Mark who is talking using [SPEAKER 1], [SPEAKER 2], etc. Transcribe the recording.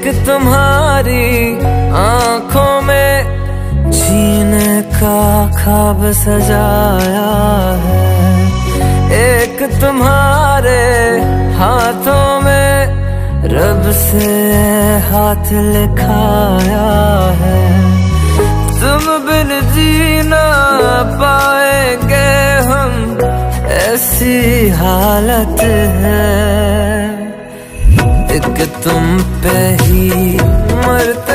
[SPEAKER 1] एक तुम्हारी आंखों में जीने का ख्वाब सजाया है, एक तुम्हारे हाथों में रब से हाथ लिखाया है। तुम बिन जीना पाएंगे हम, ऐसी हालत है। एक तुम पे ही मरते